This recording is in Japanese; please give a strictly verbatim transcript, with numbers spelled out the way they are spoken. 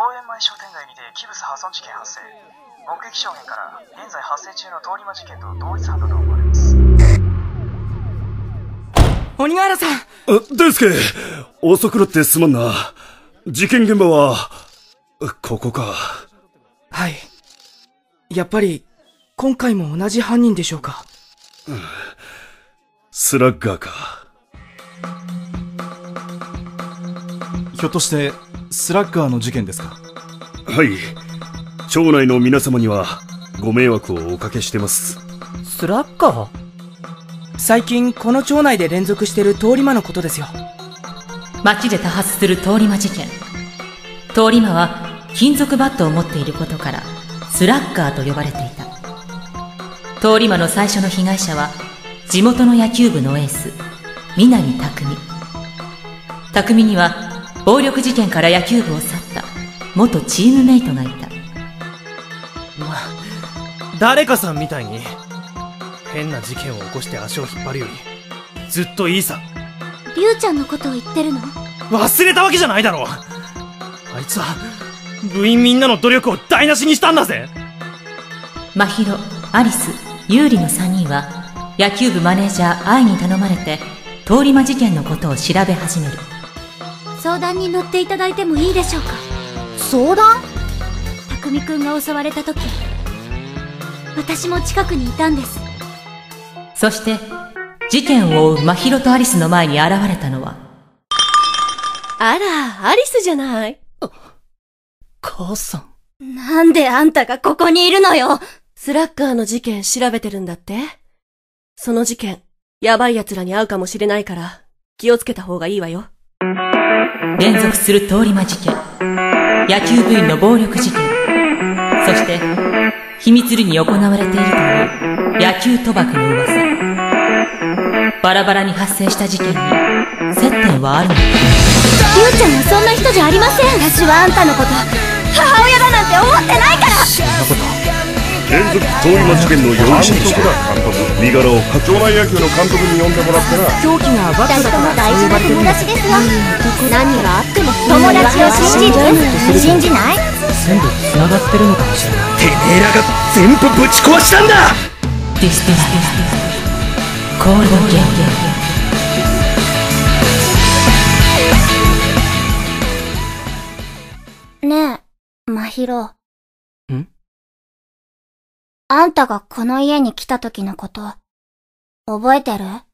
園前商店街にて器物破損事件発生。目撃証言から現在発生中の通り魔事件と同一犯だと思われます。 鬼ヶ原さん。 あ、デイスケ、遅くなってすまんな。事件現場はここか。 はい。やっぱり今回も同じ犯人でしょうか。 うん、スラッガーか。 ひょっとしてスラッガーの事件ですか？ はい。町内の皆様にはご迷惑をおかけしてます。 スラッガー？最近この町内で連続してる通り魔のことですよ。 町で多発する通り魔事件。通り魔は金属バットを持っていることからスラッガーと呼ばれていた。通り魔の最初の被害者は地元の野球部のエース南拓実。拓実には暴力事件から野球部を去った元チームメイトがいた。 まあ、誰かさんみたいに変な事件を起こして足を引っ張るよりずっといいさ。 リュウちゃんのことを言ってるの？ 忘れたわけじゃないだろ。あいつは部員みんなの努力を台無しにしたんだぜ。 真宙、アリス、ユーリのさんにんは野球部マネージャー愛に頼まれて通り魔事件のことを調べ始める。 相談に乗っていただいてもいいでしょうか？相談？匠くんが襲われた時、私も近くにいたんです。 そして事件を追う真宙とアリスの前に現れたのは、 あら、アリスじゃない。 母さん。なんであんたがここにいるのよ。 スラッガーの事件調べてるんだって？その事件、やばい奴らに会うかもしれないから気をつけた方がいいわよ。 連続する通り魔事件、野球部員の暴力事件、そして秘密裏に行われているという野球賭博の噂。バラバラに発生した事件に接点はあるのか。 リュウちゃんはそんな人じゃありません。私はあんたのこと母親だなんて思ってないから。 そんなこと連続通り魔事件の容疑者として身柄を確保。 町内野球の監督に呼んでもらったら、 凶器がバットだから大事な友達ですよ。何があっても友達を信じる。信じない？ 全部繋がってるのかもしれない。 てめえらが全部ぶち壊したんだ。 ディスティスコールドゲーム。ねえ、真宙。 ん？ あんたがこの家に来た時のこと、覚えてる？